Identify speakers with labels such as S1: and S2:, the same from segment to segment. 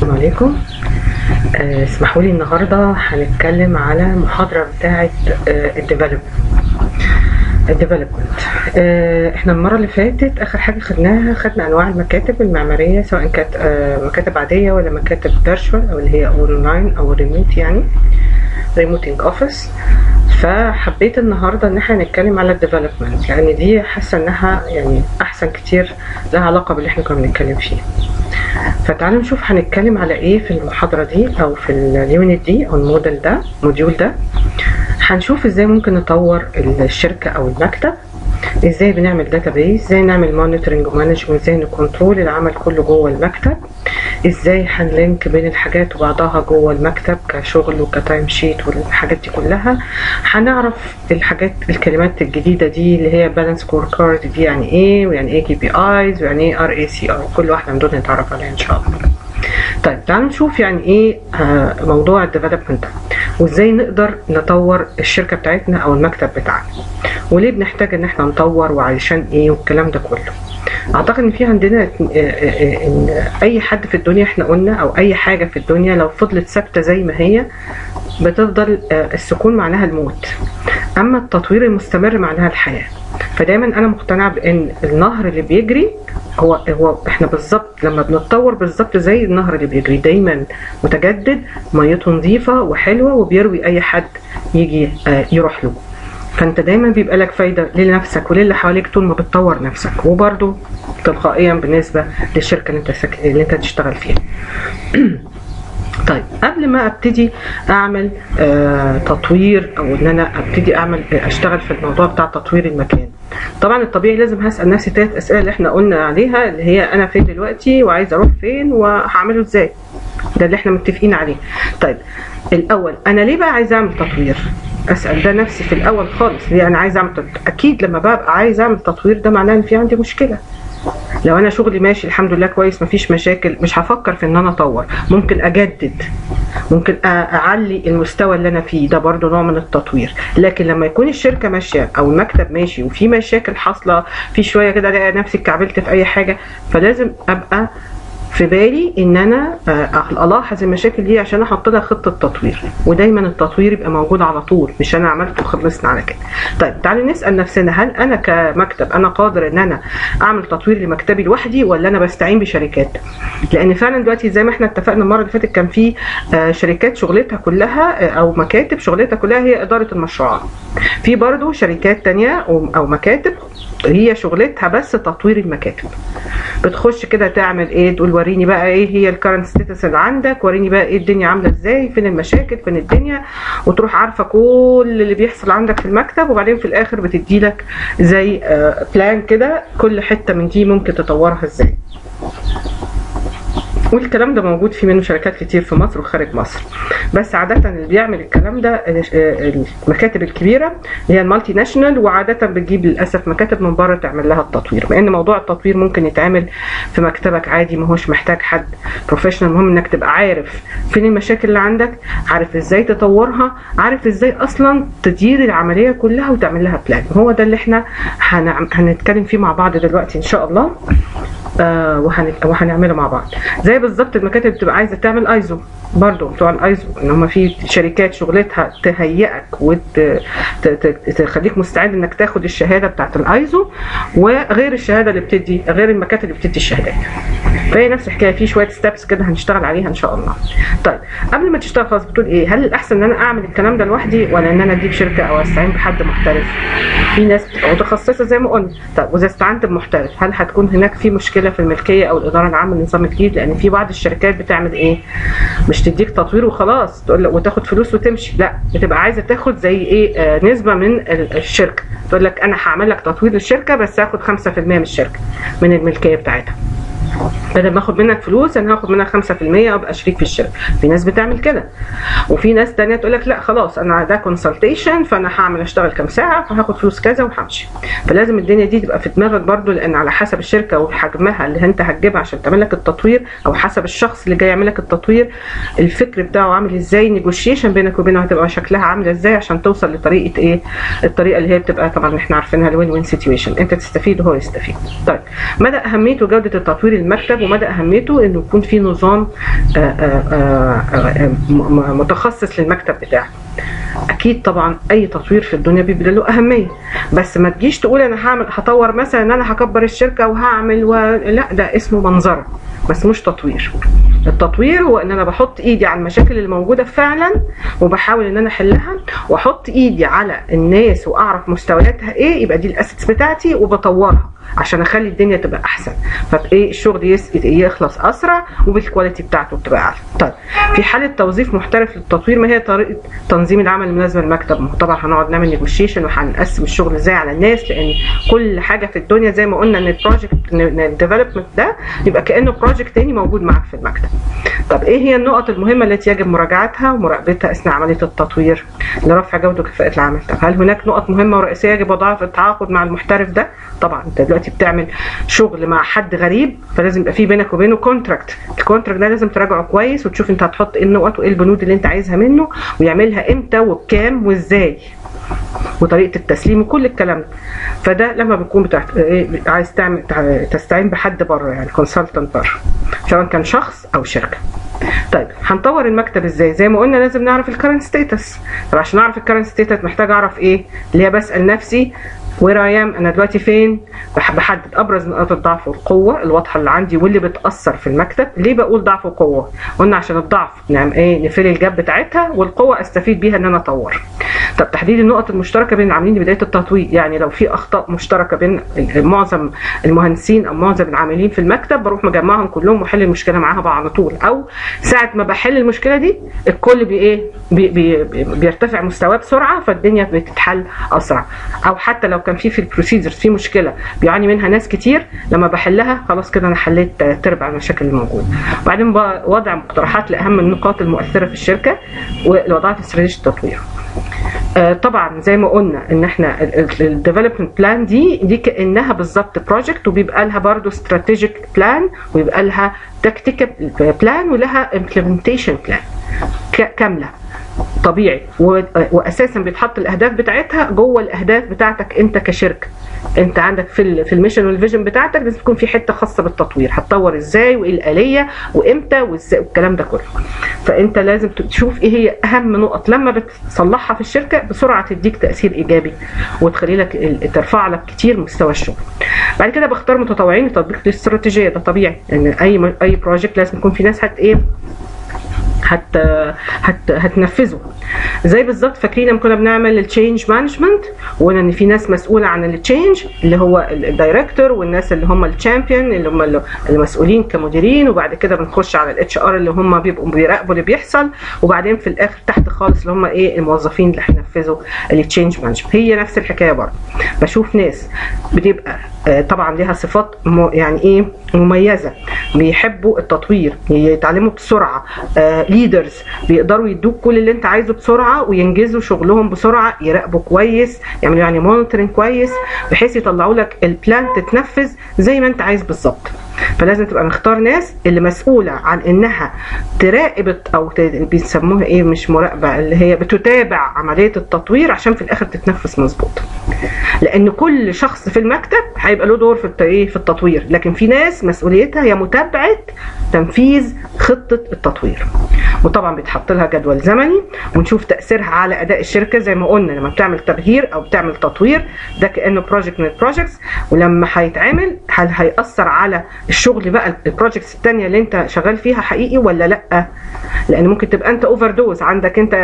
S1: السلام عليكم. اسمحوا لي النهارده هنتكلم على محاضرة بتاعة الديفلوبمنت. احنا المرة اللي فاتت اخر حاجة خدنا انواع المكاتب المعمارية، سواء كانت مكاتب عادية ولا مكاتب فيرتشوال او اللي هي اونلاين او ريموت، يعني ريموتنج اوفيس. فحبيت النهارده ان احنا نتكلم على الديفلوبمنت، لان دي حاسه انها يعني احسن كتير، لها علاقه باللي احنا كنا بنتكلم فيه. فتعالوا نشوف هنتكلم على ايه في المحاضره دي او في اليونت دي او الموديول ده. هنشوف ازاي ممكن نطور الشركه او المكتب، ازاي بنعمل داتابيز، ازاي نعمل مونيتورنج ومانجمنت، ازاي نكنترول العمل كله جوه المكتب، ازاي هنلينك بين الحاجات وبعضها جوه المكتب كشغل وكتايم شيت والحاجات دي كلها. هنعرف الكلمات الجديده دي اللي هي بالانس سكور كارد دي يعني ايه، ويعني ايه كي بي ايز، ويعني ايه ار اي سي ار، كل واحده من دول نتعرف عليها ان شاء الله. طيب تعالوا نشوف يعني ايه موضوع الديفلوبمنت ده، وازاي نقدر نطور الشركه بتاعتنا او المكتب بتاعنا، وليه بنحتاج ان احنا نطور وعلشان ايه والكلام ده كله. اعتقد ان في عندنا ان اي حد في الدنيا، احنا قلنا او اي حاجه في الدنيا لو فضلت ثابته زي ما هي بتفضل السكون معناها الموت، اما التطوير المستمر معناها الحياه. فدايما انا مقتنعه بان النهر اللي بيجري هو احنا بالظبط لما بنتطور بالظبط زي النهر اللي بيجري، دايما متجدد، ميته نظيفه وحلوه وبيروي اي حد يجي يروح له. فانت دايما بيبقى لك فايده لنفسك وللي حواليك طول ما بتطور نفسك، وبرده تلقائيا بالنسبه للشركه اللي انت تشتغل فيها. طيب قبل ما ابتدي اعمل تطوير، او ان انا ابتدي اشتغل في الموضوع بتاع تطوير المكان، طبعا الطبيعي لازم هسال نفسي 3 اسئله اللي احنا قلنا عليها، اللي هي انا فين دلوقتي وعايز اروح فين وهعمله ازاي. ده اللي احنا متفقين عليه. طيب الاول، انا ليه بقى عايز اعمل تطوير؟ اسال ده نفسي في الاول خالص، ليه انا عايز اعمل تطوير؟ اكيد لما ببقى عايز اعمل تطوير ده معناه ان في عندي مشكله. لو انا شغلي ماشي الحمد لله كويس مفيش مشاكل، مش هفكر في ان انا اطور، ممكن اجدد، ممكن اعلي المستوى اللي انا فيه، ده برضو نوع من التطوير. لكن لما يكون الشركه ماشيه او المكتب ماشي وفي مشاكل حاصله في شويه كده، الاقي نفسي اتكعبلت في اي حاجه، فلازم ابقى في بالي ان انا الاحظ المشاكل دي عشان احط لها خطه تطوير، ودايما التطوير يبقى موجود على طول، مش انا عملت وخلصنا على كده. طيب تعالوا نسال نفسنا، هل انا كمكتب انا قادر ان انا اعمل تطوير لمكتبي لوحدي، ولا انا بستعين بشركات؟ لان فعلا دلوقتي زي ما احنا اتفقنا المره اللي فاتت كان في شركات شغلتها كلها او مكاتب شغلتها كلها هي اداره المشروعات. في برضو شركات تانية او مكاتب هي شغلتها بس تطوير المكاتب. بتخش كده تعمل ايه، تقول وريني بقى ايه هي الكرنت ستاتس اللي عندك، وريني بقى ايه الدنيا عامله ازاي، فين المشاكل، فين الدنيا، وتروح عارفه كل اللي بيحصل عندك في المكتب، وبعدين في الاخر بتديلك زي بلان كده كل حته من دي ممكن تطورها ازاي. والكلام ده موجود في منه شركات كتير في مصر وخارج مصر، بس عادة اللي بيعمل الكلام ده المكاتب الكبيرة اللي هي المالتي ناشونال، وعادة بتجيب للأسف مكاتب من بره تعمل لها التطوير، مع ان موضوع التطوير ممكن يتعمل في مكتبك عادي، ما هوش محتاج حد بروفيشنال. المهم انك تبقى عارف فين المشاكل اللي عندك، عارف ازاي تطورها، عارف ازاي اصلا تدير العملية كلها وتعمل لها بلان. هو ده اللي احنا هنتكلم فيه مع بعض دلوقتي ان شاء الله، وهنعمله مع بعض. زي بالظبط المكاتب بتبقى عايزه تعمل ايزو، برضو بتوع الايزو ان هم في شركات شغلتها تهيئك وتخليك مستعد انك تاخد الشهاده بتاعت الايزو، وغير الشهاده اللي بتدي، غير المكاتب اللي بتدي الشهادات. فهي نفس الحكايه، في شويه ستابس كده هنشتغل عليها ان شاء الله. طيب قبل ما تشتغل خلاص بتقول ايه، هل الاحسن ان انا اعمل الكلام ده لوحدي، ولا ان انا اجيب شركه او استعين بحد محترف؟ في ناس بتبقى متخصصه زي ما قلنا. طيب واذا استعنت بمحترف، هل هتكون هناك في مشكله في الملكيه او الاداره العامه للنظام الجديد؟ لان في بعض الشركات بتعمل ايه، مش تديك تطوير وخلاص تقول لك وتاخد فلوس وتمشي، لا بتبقى عايزه تاخد زي ايه نسبه من الشركه، تقول لك انا هعمل لك تطوير للشركه بس هاخد 5% من الشركه من الملكيه بتاعتها، بدل ما اخد منك فلوس انا هاخد منك 5% وابقى شريك في الشركه. في ناس بتعمل كده، وفي ناس تانية تقول لك لا خلاص انا ده كونسلتيشن، فانا هعمل اشتغل كام ساعه فهاخد فلوس كذا وهمشي. فلازم الدنيا دي تبقى في دماغك برضو، لان على حسب الشركه وحجمها اللي انت هتجيبها عشان تعمل لك التطوير، او حسب الشخص اللي جاي يعمل لك التطوير الفكر بتاعه عامل ازاي، نيجوشيشن بينك وبينه هتبقى شكلها عامله ازاي عشان توصل لطريقه ايه، الطريقه اللي هي بتبقى طبعا احنا عارفينها الوين وين سيتويشن، انت تستفيد وهو يستفيد. طيب مدى اهميه وجوده التطوير المكتب ومدى اهميته انه يكون في نظام متخصص للمكتب بتاعه. اكيد طبعا اي تطوير في الدنيا بيبقى له اهميه، بس ما تجيش تقول انا هطور مثلا ان انا هكبر الشركه وهعمل لا، ده اسمه منظره بس مش تطوير. التطوير هو ان انا بحط ايدي على المشاكل اللي موجوده فعلا وبحاول ان انا احلها، واحط ايدي على الناس واعرف مستوياتها ايه، يبقى دي الاسيتس بتاعتي وبطورها عشان اخلي الدنيا تبقى احسن، فايه الشغل يخلص اسرع وبالكواليتي بتاعته بتبقى اعلى. طيب في حاله توظيف محترف للتطوير، ما هي طريقه تنظيم العمل المناسبه للمكتب؟ طبعا هنقعد نعمل نيجوشيشن وهنقسم الشغل ازاي على الناس، لان كل حاجه في الدنيا زي ما قلنا ان البروجكت الديفلوبمنت ده يبقى كانه بروجكت تاني موجود معاك في المكتب. طب ايه هي النقط المهمه التي يجب مراجعتها ومراقبتها اثناء عمليه التطوير لرفع جوده وكفاءه العمل؟ طب هل هناك نقط مهمه ورئيسيه يجب وضعها في التعاقد مع المحترف ده؟ طبعا انت دلوقتي بتعمل شغل مع حد غريب، فلازم يبقى في بينك وبينه كونتراكت. الكونتراكت ده لازم تراجعه كويس وتشوف انت هتحط ايه النقط وايه البنود اللي انت عايزها منه، ويعملها امتى وبكام وازاي، وطريقه التسليم وكل الكلام ده. فده لما بتكون عايز تستعين بحد بره، يعني كونسلتنت بره، سواء كان شخص او شركه. طيب هنطور المكتب ازاي؟ زي ما قلنا لازم نعرف الكرنت ستيتس. طب عشان اعرف الكرنت ستيتس محتاج اعرف ايه؟ اللي هي بسال نفسي وير اي ام، انا دلوقتي فين؟ بحدد ابرز نقاط الضعف والقوه الواضحه اللي عندي واللي بتاثر في المكتب. ليه بقول ضعف وقوه؟ قلنا عشان الضعف نعمل ايه؟ نفل الجاب بتاعتها، والقوه استفيد بيها ان انا اطور. طب تحديد النقط المشتركه بين العاملين بدايه التطوير، يعني لو في اخطاء مشتركه بين معظم المهندسين او معظم العاملين في المكتب، بروح مجمعهم كلهم واحل المشكله معاها على طول، او ساعه ما بحل المشكله دي الكل بيرتفع مستواه بسرعه، فالدنيا بتتحل اسرع. او حتى لو كان في البروسيجرز في مشكله بيعاني منها ناس كتير، لما بحلها خلاص كده انا حليت تربع المشاكل الموجوده. وبعدين وضع مقترحات لاهم النقاط المؤثره في الشركه والوضعها في استراتيجيه التطوير. طبعا زي ما قلنا ان احنا الديفلوبمنت بلان دي كانها بالظبط بروجكت، وبيبقى لها برضه استراتيجيك بلان، ويبقى لها تكتيكال بلان، ولها امبلمنتيشن بلان كامله طبيعي، واساسا بيتحط الاهداف بتاعتها جوه الاهداف بتاعتك انت كشركه. انت عندك في الميشن والفيجن بتاعتك لازم تكون في حته خاصه بالتطوير، هتطور ازاي وايه الاليه وامتى وازاي والكلام ده كله. فانت لازم تشوف ايه هي اهم نقط لما بتصلحها في الشركه بسرعه تديك تاثير ايجابي وتخلي لك ترفع لك كتير مستوى الشغل. بعد كده بختار متطوعين لتطبيق الاستراتيجيه، ده طبيعي لان يعني اي بروجكت لازم يكون في ناس هتنفذه. زي بالظبط فاكرين لما كنا بنعمل التشينج مانجمنت وقلنا ان في ناس مسؤوله عن التشينج اللي هو الدايركتور، والناس اللي هم الشامبيون اللي هم المسؤولين كمديرين، وبعد كده بنخش على الاتش ار اللي هم بيبقوا بيراقبوا اللي بيحصل، وبعدين في الاخر تحت خالص اللي هم الموظفين اللي هينفذوا التشينج مانجمنت. هي نفس الحكايه برضه، بشوف ناس بتبقى طبعا ليها صفات يعني مميزه، بيحبوا التطوير، يتعلموا بسرعه، ليدرز بيقدروا يدوك كل اللي انت عايزه بسرعه وينجزوا شغلهم بسرعه، يراقبوا كويس، يعملوا يعني مونيتورنج كويس بحيث يطلعوا لك البلان تتنفذ زي ما انت عايز بالظبط. فلازم تبقى مختار ناس اللي مسؤوله عن انها تراقب او بيسموها مش مراقبه، اللي هي بتتابع عمليه التطوير عشان في الاخر تتنفذ مظبوط. لان كل شخص في المكتب هيبقى له دور في التطوير، لكن في ناس مسؤوليتها هي متابعه تنفيذ خطه التطوير. وطبعا بيتحط لها جدول زمني ونشوف تاثيرها على اداء الشركه. زي ما قلنا لما بتعمل تغيير او بتعمل تطوير ده كانه بروجكت من البروجكتس، ولما هيتعمل هل هيأثر على الشغل بقى البروجكتس الثانيه اللي انت شغال فيها حقيقي ولا لا؟ لان ممكن تبقى انت اوفر دوز، عندك انت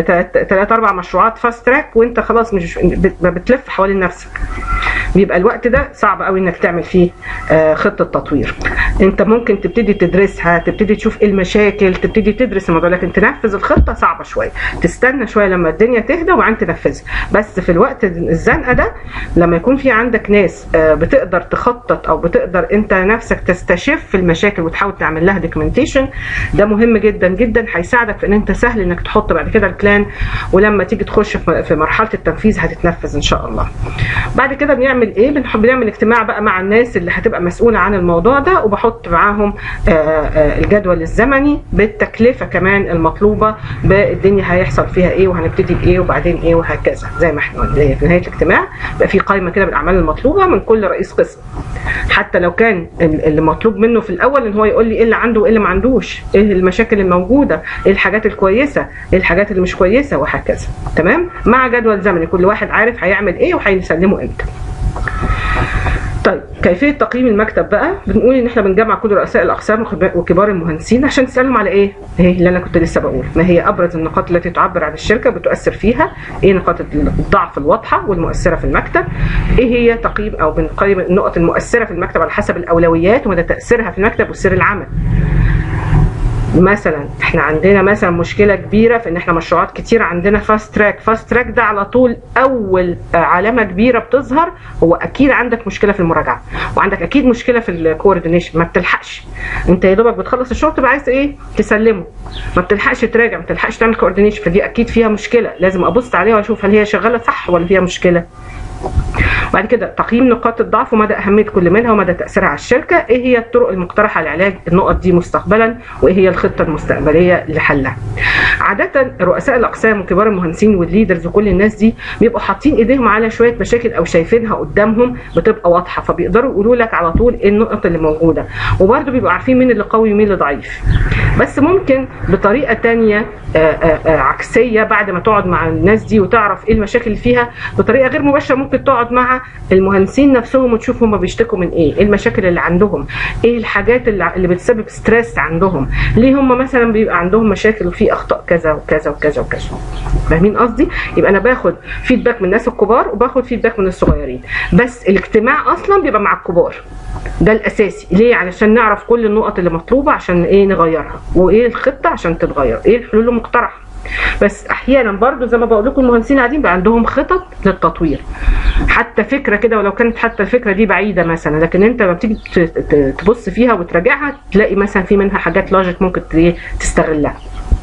S1: 3-4 مشروعات فاست تراك وانت خلاص مش بتلف حوالين نفسك، بيبقى الوقت ده صعب قوي انك تعمل فيه خطه تطوير. انت ممكن تبتدي تدرسها، تبتدي تشوف ايه المشاكل، تبتدي تدرس الموضوع، لكن تنفذ الخطه صعبه شويه، تستنى شويه لما الدنيا تهدى وبعدين تنفذها. بس في الوقت الزنقه ده لما يكون في عندك ناس بتقدر تخطط او بتقدر انت نفسك تستشف المشاكل وتحاول تعمل لها دوكيومنتيشن، ده مهم جدا جدا، هيساعدك في ان انت سهل انك تحط بعد كده البلان، ولما تيجي تخش في مرحله التنفيذ هتتنفذ ان شاء الله. بعد كده بنعمل ايه؟ بنعمل اجتماع بقى مع الناس اللي هتبقى مسؤوله عن الموضوع ده، وبحط معاهم الجدول الزمني بالتكلفه كمان المطلوبه، بالدنيا هيحصل فيها ايه وهنبتدي بايه وبعدين ايه وهكذا. زي ما احنا قلنا في نهايه الاجتماع بقى في قائمه كده بالاعمال المطلوبه من كل رئيس قسم، حتى لو كان اللي مطلوب منه في الاول ان هو يقول لي ايه اللي عنده وايه اللي ما عندوش، ايه المشاكل الموجوده، ايه الحاجات الكويسه، ايه الحاجات اللي مش كويسه، وهكذا. تمام، مع جدول زمني كل واحد عارف هيعمل ايه وهيسلمه امتى. طيب كيفيه تقييم المكتب بقى، بنقول ان احنا بنجمع كل رؤساء الاقسام وكبار المهندسين عشان تسالهم على ايه؟ ايه اللي انا كنت لسه بقول، ما هي ابرز النقاط التي تعبر عن الشركه بتؤثر فيها، ايه نقاط الضعف الواضحه والمؤثره في المكتب، ايه هي تقييم او بنقيم النقط المؤثره في المكتب على حسب الاولويات ومدى تاثيرها في المكتب وسير العمل. مثلا احنا عندنا مثلا مشكله كبيره في ان احنا مشروعات كتير عندنا فاست تراك. فاست تراك ده على طول اول علامه كبيره بتظهر هو اكيد عندك مشكله في المراجعه، وعندك اكيد مشكله في الكوردينيشن، ما بتلحقش. انت يا دوبك بتخلص الشغل تبقى عايز ايه؟ تسلمه، ما بتلحقش تراجع، ما بتلحقش تعمل كوردينيشن، فدي اكيد فيها مشكله، لازم ابص عليها واشوف هل هي شغاله صح ولا فيها مشكله. بعد كده تقييم نقاط الضعف ومدى أهمية كل منها ومدى تأثيرها على الشركة، ايه هي الطرق المقترحة لعلاج النقط دي مستقبلا، وايه هي الخطة المستقبلية لحلها. عادة رؤساء الأقسام وكبار المهندسين والليدرز وكل الناس دي بيبقوا حاطين ايديهم على شوية مشاكل او شايفينها قدامهم بتبقى واضحة، فبيقدروا يقولوا لك على طول ايه النقط اللي موجودة، وبرده بيبقوا عارفين مين اللي قوي ومين اللي ضعيف. بس ممكن بطريقة تانية عكسية، بعد ما تقعد مع الناس دي وتعرف ايه المشاكل اللي فيها بطريقة غير مباشرة، ممكن تقعد مع المهندسين نفسهم وتشوف هم بيشتكوا من ايه المشاكل اللي عندهم، ايه الحاجات اللي بتسبب ستريس عندهم، ليه هم مثلا بيبقى عندهم مشاكل وفي اخطاء كذا وكذا وكذا وكذا. فاهمين قصدي؟ يبقى انا باخد فيدباك من الناس الكبار وباخد فيدباك من الصغيرين، بس الاجتماع اصلا بيبقى مع الكبار، ده الاساسي. ليه؟ علشان نعرف كل النقط اللي مطلوبه عشان ايه نغيرها، وايه الخطه عشان تتغير، ايه الحلول المقترحه. بس احيانا برضو زي ما بقول لكم المهندسين قاعدين بقى عندهم خطط للتطوير، حتى فكره كده ولو كانت حتى الفكره دي بعيده مثلا، لكن انت لما بتيجي تبص فيها وتراجعها تلاقي مثلا في منها حاجات لوجيك ممكن تستغلها.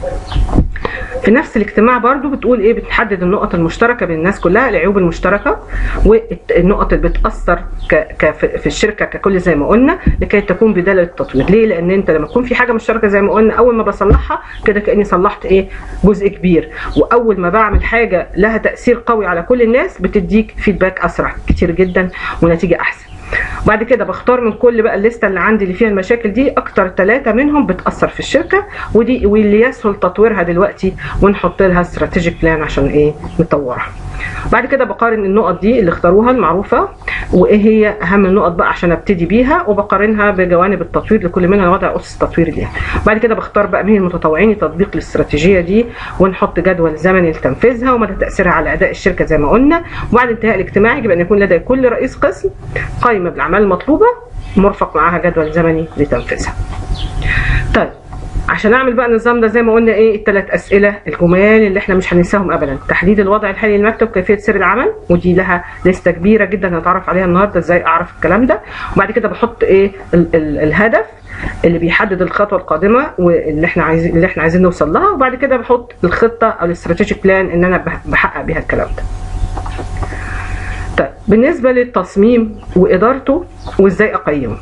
S1: في نفس الاجتماع برضو بتقول ايه، بتحدد النقط المشتركه بين الناس كلها، العيوب المشتركه والنقط اللي بتاثر في الشركه ككل زي ما قلنا، لكي تكون بدايه للتطوير. ليه؟ لان انت لما تكون في حاجه مشتركه زي ما قلنا، اول ما بصلحها كده كاني صلحت ايه؟ جزء كبير، واول ما بعمل حاجه لها تاثير قوي على كل الناس بتديك فيدباك اسرع كتير جدا ونتيجه احسن. بعد كده بختار من كل بقى الليسته اللي عندي اللي فيها المشاكل دي اكتر 3 منهم بتاثر في الشركه ودي واللي يسهل تطويرها دلوقتي، ونحط لها استراتيجيك بلان عشان ايه؟ نطورها. بعد كده بقارن النقط دي اللي اختاروها المعروفه وايه هي اهم النقط بقى عشان ابتدي بيها، وبقارنها بجوانب التطوير لكل منها، وضع اسس التطوير ليها. بعد كده بختار بقى مين المتطوعين لتطبيق الاستراتيجيه دي، ونحط جدول زمني لتنفيذها ومدى تاثيرها على اداء الشركه زي ما قلنا. وبعد انتهاء الاجتماع يجب ان يكون لدى كل رئيس قسم قائمه بالاعمال المطلوبه مرفق معاها جدول زمني لتنفيذها. طيب عشان اعمل بقى النظام ده زي ما قلنا ايه ال3 اسئله الجمال اللي احنا مش هننساهم ابدا. تحديد الوضع الحالي للمكتب، كيفيه سير العمل، ودي لها لسته كبيره جدا هنتعرف عليها النهارده ازاي اعرف الكلام ده. وبعد كده بحط ايه الهدف اللي بيحدد الخطوه القادمه واللي احنا عايزين نوصل لها. وبعد كده بحط الخطه او الاستراتيجيك بلان ان انا بحقق بيها الكلام ده. طيب بالنسبه للتصميم وادارته وازاي اقيمه،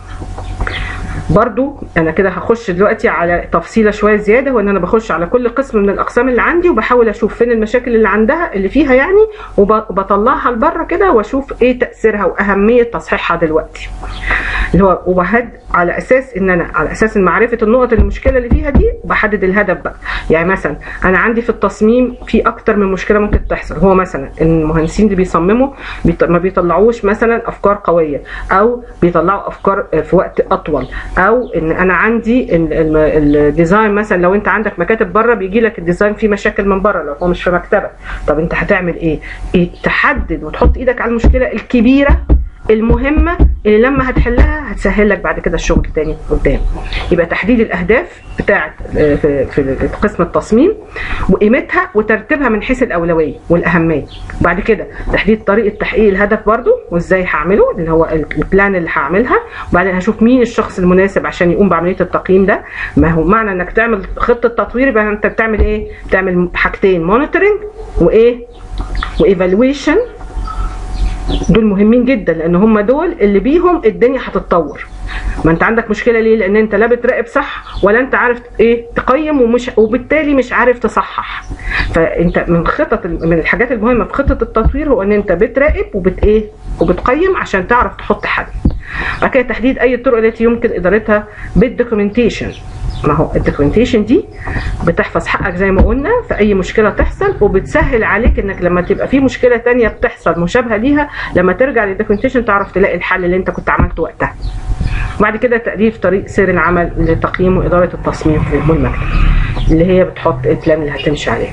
S1: برضو انا كده هخش دلوقتي على تفصيله شويه زياده، وان انا بخش على كل قسم من الاقسام اللي عندي وبحاول اشوف فين المشاكل اللي عندها اللي فيها يعني، وبطلعها لبره كده واشوف ايه تاثيرها واهميه تصحيحها دلوقتي. اللي هو وبهد على اساس ان انا على اساس معرفه النقط المشكله اللي فيها دي بحدد الهدف بقى. يعني مثلا انا عندي في التصميم في اكتر من مشكله ممكن تحصل، هو مثلا المهندسين اللي بيصمموا ما بيطلعوش مثلا افكار قويه، او بيطلعوا افكار في وقت اطول، او ان انا عندي الديزاين مثلا لو انت عندك مكاتب بره بيجي لك الديزاين فيه مشاكل من بره لو هو مش في مكتبك. طب انت هتعمل ايه؟ تحدد وتحط ايدك على المشكله الكبيره المهمه اللي لما هتحلها هتسهل لك بعد كده الشغل تاني قدام. يبقى تحديد الاهداف بتاعه في قسم التصميم وقيمتها وترتيبها من حيث الاولويه والاهميه. بعد كده تحديد طريقه تحقيق الهدف برضو وازاي هعمله اللي هو البلان اللي هعملها. وبعدين هشوف مين الشخص المناسب عشان يقوم بعمليه التقييم ده. ما هو معنى انك تعمل خطه تطوير يبقى انت بتعمل ايه؟ بتعمل حاجتين، مونيتورنج وايه؟ وايفالويشن. دول مهمين جدا لان هم دول اللي بيهم الدنيا هتتطور. ما انت عندك مشكله ليه؟ لان انت لا بتراقب صح ولا انت عارف ايه تقيم، وبالتالي مش عارف تصحح. فانت من الحاجات المهمه في خطه التطوير هو ان انت بتراقب وبتقيم عشان تعرف تحط حل. بعد كده تحديد اي الطرق التي يمكن ادارتها بالدوكيومنتيشن. ما هو الدوكيومنتيشن دي بتحفظ حقك زي ما قلنا في اي مشكله تحصل، وبتسهل عليك انك لما تبقى في مشكله ثانيه بتحصل مشابهه ليها لما ترجع للدوكيومنتيشن تعرف تلاقي الحل اللي انت كنت عملته وقتها. بعد كده تأليف طريق سير العمل لتقييم وإدارة التصميم في المكتب، اللي هي بتحط البلان اللي هتمشي عليه.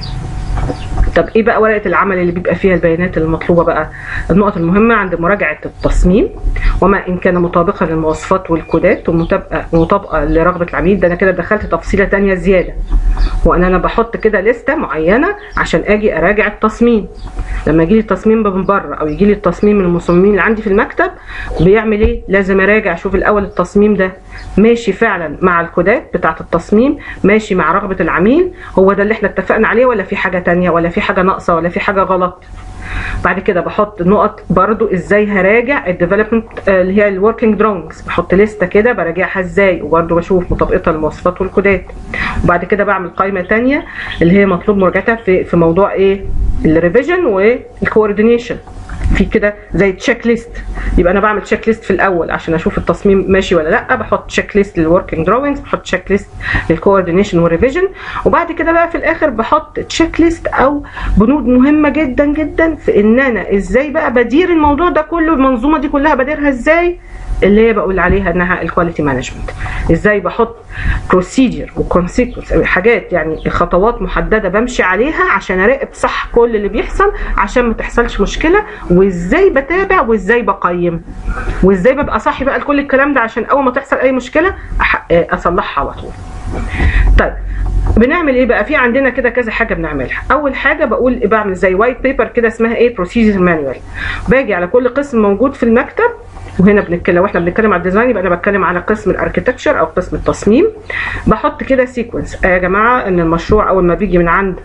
S1: طب ايه بقى ورقه العمل اللي بيبقى فيها البيانات المطلوبه بقى؟ النقط المهمه عند مراجعه التصميم وما ان كان مطابقا للمواصفات والكودات ومطابقه لرغبه العميل. ده انا كده دخلت تفصيله ثانيه زياده، وان انا بحط كده لسته معينه عشان اجي اراجع التصميم. لما يجي لي التصميم من بره او يجي لي التصميم من المصممين اللي عندي في المكتب بيعمل ايه؟ لازم اراجع اشوف الاول التصميم ده ماشي فعلا مع الكودات بتاعه التصميم، ماشي مع رغبه العميل، هو ده اللي احنا اتفقنا عليه ولا في حاجه ثانيه ولا في حاجه ناقصه ولا في حاجه غلط. بعد كده بحط نقط برضو ازاي هراجع الديفلوبمنت اللي هي الوركينج دراونجز، بحط لسته كده براجعها ازاي، وبرضو بشوف مطابقتها للمواصفات والكودات. وبعد كده بعمل قائمه ثانيه اللي هي مطلوب مراجعتها في موضوع ايه؟ الريفيجن والكوردينيشن، في كده زي تشيك ليست. يبقى انا بعمل تشيك ليست في الاول عشان اشوف التصميم ماشي ولا لا، بحط تشيك ليست للوركينج دراونجز، بحط تشيك ليست للكوردينيشن والريفيجن، وبعد كده بقى في الاخر بحط تشيك ليست او بنود مهمه جدا جدا في ان انا ازاي بقى بدير الموضوع ده كله، المنظومه دي كلها بديرها ازاي، اللي هي بقول عليها انها الكواليتي مانجمنت. ازاي بحط بروسيجر وكونسيكونس، حاجات يعني خطوات محدده بمشي عليها عشان اراقب صح كل اللي بيحصل عشان ما تحصلش مشكله، وازاي بتابع وازاي بقيم وازاي ببقى صاحي بقى لكل الكلام ده عشان اول ما تحصل اي مشكله اصلحها على طول. طيب بنعمل ايه بقى؟ في عندنا كده كذا حاجه بنعملها. اول حاجه بقول بعمل زي وايت بيبر كده اسمها ايه؟ بروسيجر مانوال. باجي على كل قسم موجود في المكتب، وهنا بنتكلم واحنا بنتكلم على الديزاين يبقى انا بتكلم على قسم الاركتكتشر او قسم التصميم. بحط كده سيكونس يا جماعه ان المشروع اول ما بيجي من عند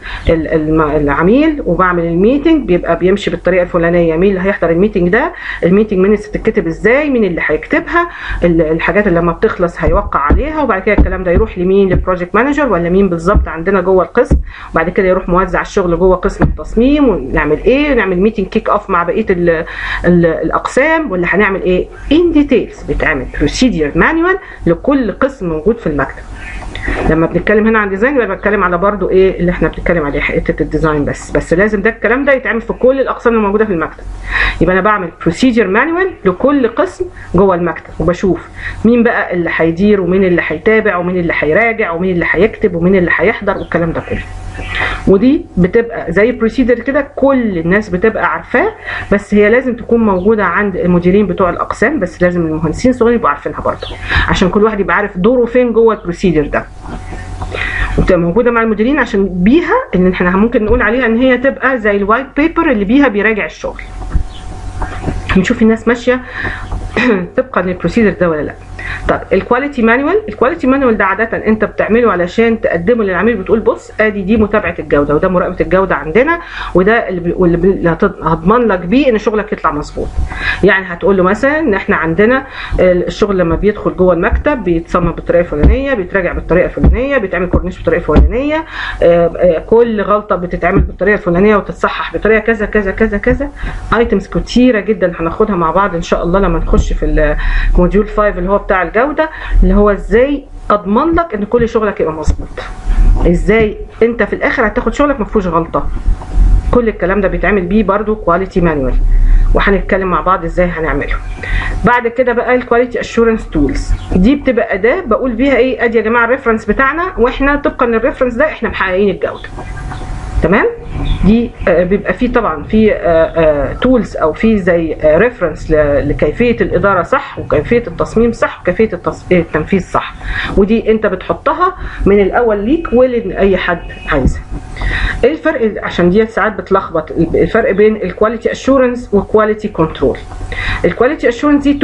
S1: العميل وبعمل الميتنج بيبقى بيمشي بالطريقه الفلانيه. مين اللي هيحضر الميتنج ده؟ الميتنج مينتس بتتكتب ازاي؟ مين اللي هيكتبها؟ الحاجات اللي لما بتخلص هيوقع عليها، وبعد كده الكلام ده يروح لمين؟ للبروجكت مانجر ولا مين بالظبط عندنا جوه القسم، وبعد كده يروح موزع الشغل جوه قسم التصميم، ونعمل ايه؟ نعمل ميتنج كيك اوف مع بقيه الاقسام ولا هنعمل ايه؟ in details. بيتعمل procedure manual لكل قسم موجود في المكتب. لما بنتكلم هنا عن ديزاين يبقى بتكلم على برضو ايه اللي احنا بنتكلم عليه، حته الديزاين بس لازم ده الكلام ده يتعمل في كل الاقسام اللي موجوده في المكتب. يبقى انا بعمل procedure manual لكل قسم جوه المكتب، وبشوف مين بقى اللي هيدير ومين اللي هيتابع ومين اللي هيراجع ومين اللي هيكتب ومين اللي هيحضر والكلام ده كله. ودي بتبقى زي بروسيدر كده كل الناس بتبقى عارفاه، بس هي لازم تكون موجوده عند المديرين بتوع الاقسام، بس لازم المهندسين الصغيرين يبقوا عارفينها برضه عشان كل واحد يبقى عارف دوره فين جوه البروسيدر ده، وتبقى موجوده مع المديرين عشان بيها ان احنا ممكن نقول عليها ان هي تبقى زي الوايت بيبر اللي بيها بيراجع الشغل. نشوف الناس ماشيه طبقا للبروسيدر ده ولا لا. طب الكواليتي مانوال ده عاده انت بتعمله علشان تقدمه للعميل، بتقول بص ادي دي متابعه الجوده وده مراقبه الجوده عندنا، وده اللي هضمن لك بيه ان شغلك يطلع مظبوط. يعني هتقول له مثلا ان احنا عندنا الشغل لما بيدخل جوه المكتب بيتصمم بالطريقه الفلانيه، بيتراجع بالطريقه الفلانيه، بيتعمل كورنيش بالطريقه الفلانيه، كل غلطه بتتعمل بالطريقه الفلانيه وتتصحح بطريقه كذا كذا كذا كذا. ايتمز كتيره جدا هناخدها مع بعض ان شاء الله لما نخش في الموديول 5 اللي هو بتاع الجوده، اللي هو ازاي اضمن لك ان كل شغلك يبقى مظبوط، ازاي انت في الاخر هتاخد شغلك ما فيهوش غلطه. كل الكلام ده بيتعمل بيه برضو كواليتي مانوال، وهنتكلم مع بعض ازاي هنعمله. بعد كده بقى الكواليتي اشورنس تولز، دي بتبقى اداه بقول بيها ايه؟ ادي يا جماعه الريفرنس بتاعنا، واحنا طبقا للريفرنس ده احنا محققين الجوده. تمام؟ دي بيبقى فيه طبعا في تولز او في زي ريفرنس لكيفيه الاداره صح وكيفيه التصميم صح وكيفيه التنفيذ صح، ودي انت بتحطها من الاول ليك ولاي حد عايزها. ايه الفرق؟ عشان دي ساعات بتلخبط الفرق بين الكواليتي اشورنس والكواليتي كنترول. الكواليتي اشورنس دي تو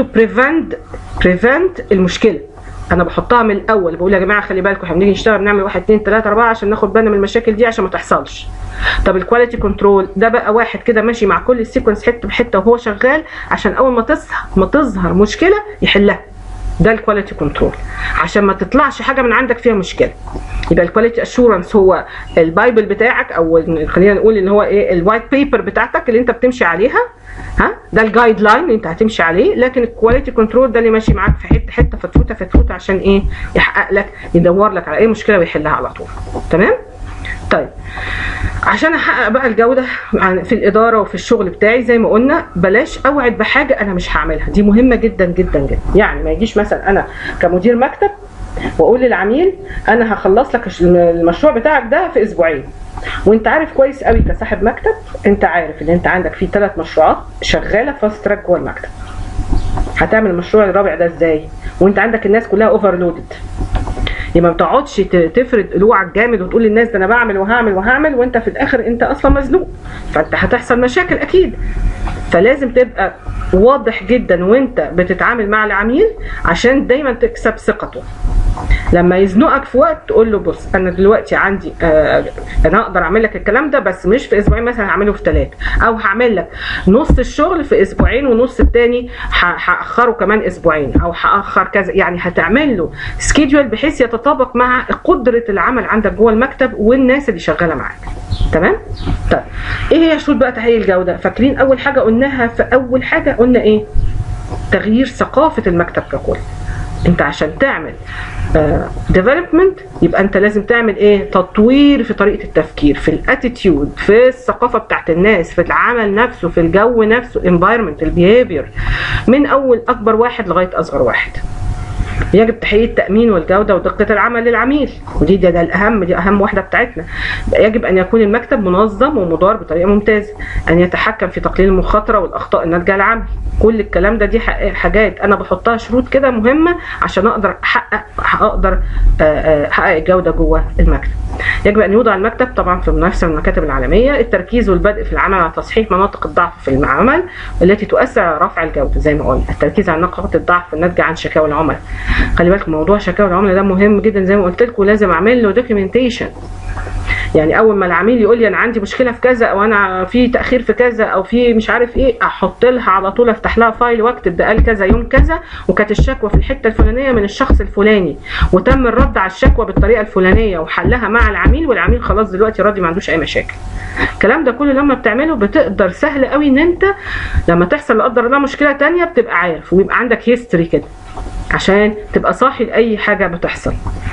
S1: بريفنت المشكله، انا بحطها من الاول بقول يا جماعه خلي بالكم احنا بنيجي نشتغل بنعمل 1 2 3 4 عشان ناخد بالنا من المشاكل دي عشان ما تحصلش. طب الكواليتي كنترول ده بقى واحد كده ماشي مع كل السيكونس حته بحته وهو شغال عشان اول ما تظهر مشكله يحلها. ده الكواليتي كنترول، عشان ما تطلعش حاجه من عندك فيها مشكله. يبقى الكواليتي اشورنس هو البايبل بتاعك، او خلينا نقول ان هو ايه، الوايت بيبر بتاعتك اللي انت بتمشي عليها، ده الجايد لاين اللي انت هتمشي عليه. لكن الكواليتي كنترول ده اللي ماشي معاك في حته حته فتفوته فتفوته، عشان ايه؟ يحقق لك، يدور لك على اي مشكله ويحلها على طول. تمام؟ طيب عشان احقق بقى الجوده في الاداره وفي الشغل بتاعي، زي ما قلنا بلاش اوعد بحاجه انا مش هعملها. دي مهمه جدا جدا جدا. يعني ما يجيش مثلا انا كمدير مكتب واقول للعميل انا هخلص لك المشروع بتاعك ده في اسبوعين، وانت عارف كويس قوي كصاحب مكتب، انت عارف ان انت عندك فيه 3 مشروعات شغاله فاست تراك جوه المكتب. هتعمل المشروع الرابع ده ازاي وانت عندك الناس كلها اوفرلودد؟ يبقى ما تقعدش تفرد قلوعك جامد وتقول للناس ده انا بعمل وهعمل وانت في الاخر انت اصلا مزنوق، فانت هتحصل مشاكل اكيد. فلازم تبقى واضح جدا وانت بتتعامل مع العميل عشان دايما تكسب ثقته. لما يزنقك في وقت تقول له بص انا دلوقتي عندي انا اقدر اعمل لك الكلام ده بس مش في اسبوعين، مثلا هعمله في 3، او هعمل لك نص الشغل في اسبوعين ونص التاني هاخره كمان اسبوعين، او هاخر كذا. يعني هتعمل له سكيدول بحيث يتطابق مع قدره العمل عندك جوه المكتب والناس اللي شغاله معاك. تمام؟ طيب ايه هي شروط بقى تحقيق الجوده؟ فاكرين اول حاجه قلناها؟ في اول حاجه قلنا ايه؟ تغيير ثقافه المكتب ككل. انت عشان تعمل ديفلوبمنت يبقى انت لازم تعمل ايه؟ تطوير في طريقه التفكير، في الاتيتيود، في الثقافه بتاعت الناس، في العمل نفسه، في الجو نفسه، الانفايرمنت، البيهيفير، من اول اكبر واحد لغايه اصغر واحد. يجب تحقيق التأمين والجودة ودقة العمل للعميل، ودي ده الأهم، دي أهم واحدة بتاعتنا. يجب أن يكون المكتب منظم ومدار بطريقة ممتازة، أن يتحكم في تقليل المخاطرة والأخطاء الناتجة عن العمل. كل الكلام ده دي حاجات أنا بحطها شروط كده مهمة عشان أقدر أحقق الجودة جوه المكتب. يجب أن يوضع المكتب طبعا في منافسة من المكاتب العالمية، التركيز والبدء في العمل على تصحيح مناطق الضعف في العمل التي تؤثر على رفع الجودة. زي ما قلنا التركيز على نقاط الضعف الناتجة عن شكاوى العملاء. خلي بالكم موضوع شكاوى العملاء ده مهم جدا، زي ما قلت لكم لازم اعمل له دوكيومنتيشن. يعني اول ما العميل يقول لي انا عندي مشكله في كذا، او انا في تاخير في كذا، او في مش عارف ايه، احط لها على طول، افتح لها فايل واكتب ده قال كذا يوم كذا، وكانت الشكوى في الحته الفلانيه من الشخص الفلاني، وتم الرد على الشكوى بالطريقه الفلانيه وحلها مع العميل، والعميل خلاص دلوقتي راضي ما عندوش اي مشاكل. الكلام ده كله لما بتعمله بتقدر سهل قوي ان انت لما تحصل لا قدر الله مشكله ثانيه بتبقى عارف، ويبقى عندك هيستوري كده عشان تبقى صاحي لاي حاجه بتحصل.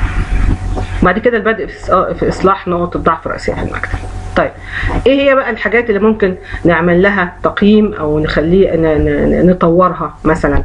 S1: بعد كده البدء في اصلاح نقط الضعف الرئيسيه في المكتب. طيب ايه هي بقى الحاجات اللي ممكن نعمل لها تقييم او نخليه نطورها؟ مثلا